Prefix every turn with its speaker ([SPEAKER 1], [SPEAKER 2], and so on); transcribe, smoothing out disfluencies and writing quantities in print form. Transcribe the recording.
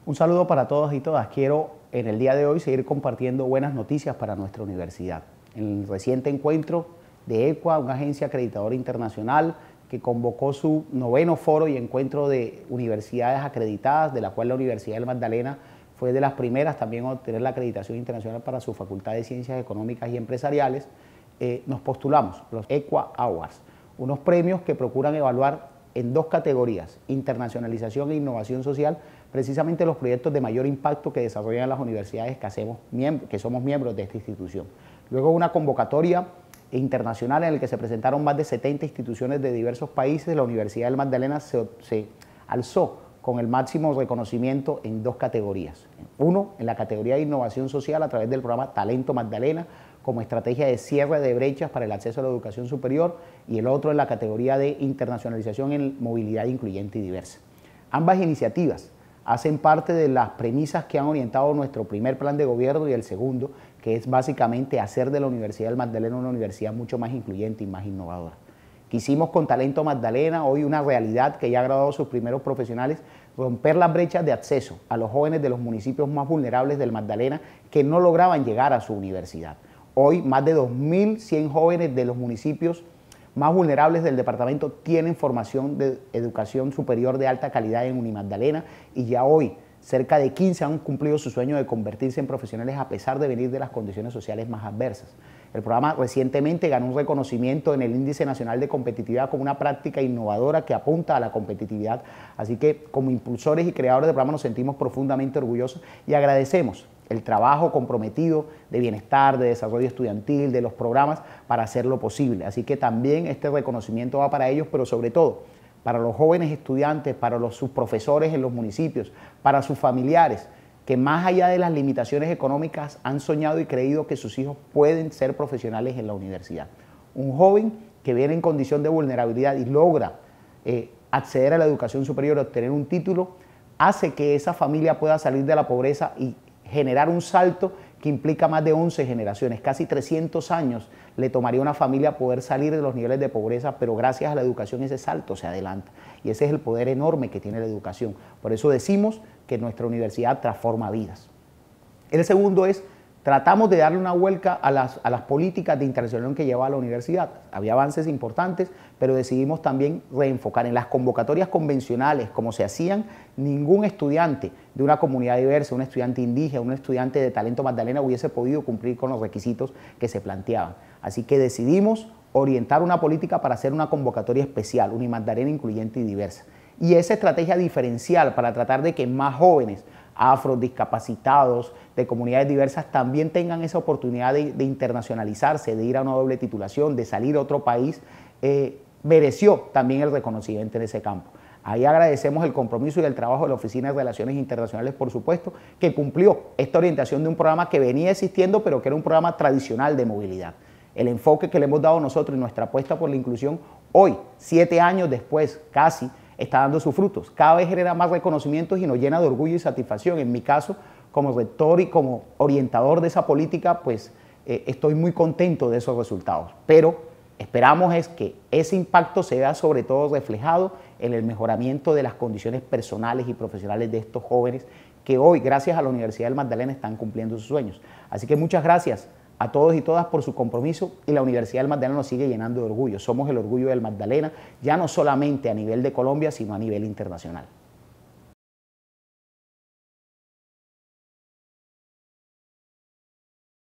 [SPEAKER 1] Un saludo para todos y todas. Quiero en el día de hoy seguir compartiendo buenas noticias para nuestra universidad. En el reciente encuentro de ECUA, una agencia acreditadora internacional que convocó su 9º foro y encuentro de universidades acreditadas, de la cual la Universidad del Magdalena fue de las primeras también a obtener la acreditación internacional para su Facultad de Ciencias Económicas y Empresariales, nos postulamos los ECUA Awards, unos premios que procuran evaluar en dos categorías, internacionalización e innovación social, precisamente los proyectos de mayor impacto que desarrollan las universidades que somos miembros de esta institución. Luego una convocatoria internacional en la que se presentaron más de 70 instituciones de diversos países. La Universidad del Magdalena se alzó con el máximo reconocimiento en dos categorías. Uno, en la categoría de innovación social a través del programa Talento Magdalena, como estrategia de cierre de brechas para el acceso a la educación superior, y el otro en la categoría de internacionalización en movilidad incluyente y diversa. Ambas iniciativas hacen parte de las premisas que han orientado nuestro primer plan de gobierno y el segundo, que es básicamente hacer de la Universidad del Magdalena una universidad mucho más incluyente y más innovadora. Quisimos con Talento Magdalena, hoy una realidad que ya ha graduado sus primeros profesionales, romper las brechas de acceso a los jóvenes de los municipios más vulnerables del Magdalena que no lograban llegar a su universidad. Hoy más de 2.100 jóvenes de los municipios más vulnerables del departamento tienen formación de educación superior de alta calidad en Unimagdalena y ya hoy cerca de 15 han cumplido su sueño de convertirse en profesionales a pesar de venir de las condiciones sociales más adversas. El programa recientemente ganó un reconocimiento en el Índice Nacional de Competitividad como una práctica innovadora que apunta a la competitividad, así que como impulsores y creadores del programa nos sentimos profundamente orgullosos y agradecemos el trabajo comprometido de bienestar, de desarrollo estudiantil, de los programas para hacerlo posible. Así que también este reconocimiento va para ellos, pero sobre todo para los jóvenes estudiantes, para sus profesores en los municipios, para sus familiares, que más allá de las limitaciones económicas han soñado y creído que sus hijos pueden ser profesionales en la universidad. Un joven que viene en condición de vulnerabilidad y logra acceder a la educación superior, obtener un título, hace que esa familia pueda salir de la pobreza y generar un salto que implica más de 11 generaciones, casi 300 años le tomaría a una familia poder salir de los niveles de pobreza, pero gracias a la educación ese salto se adelanta y ese es el poder enorme que tiene la educación. Por eso decimos que nuestra universidad transforma vidas. El segundo es, tratamos de darle una vuelta a las políticas de internacionalización que lleva a la universidad. Había avances importantes, pero decidimos también reenfocar en las convocatorias convencionales, como se hacían, ningún estudiante de una comunidad diversa, un estudiante indígena, un estudiante de Talento Magdalena hubiese podido cumplir con los requisitos que se planteaban. Así que decidimos orientar una política para hacer una convocatoria especial, Unimagdalena incluyente y diversa. Y esa estrategia diferencial para tratar de que más jóvenes, afro, discapacitados, de comunidades diversas también tengan esa oportunidad de internacionalizarse, de ir a una doble titulación, de salir a otro país, mereció también el reconocimiento en ese campo. Ahí agradecemos el compromiso y el trabajo de la Oficina de Relaciones Internacionales, por supuesto, que cumplió esta orientación de un programa que venía existiendo, pero que era un programa tradicional de movilidad. El enfoque que le hemos dado nosotros y nuestra apuesta por la inclusión, hoy, 7 años después, casi, está dando sus frutos. Cada vez genera más reconocimientos y nos llena de orgullo y satisfacción. En mi caso, como rector y como orientador de esa política, pues estoy muy contento de esos resultados. Pero esperamos es que ese impacto se vea sobre todo reflejado en el mejoramiento de las condiciones personales y profesionales de estos jóvenes que hoy, gracias a la Universidad del Magdalena, están cumpliendo sus sueños. Así que muchas gracias a todos y todas por su compromiso y la Universidad del Magdalena nos sigue llenando de orgullo. Somos el orgullo del Magdalena, ya no solamente a nivel de Colombia, sino a nivel internacional.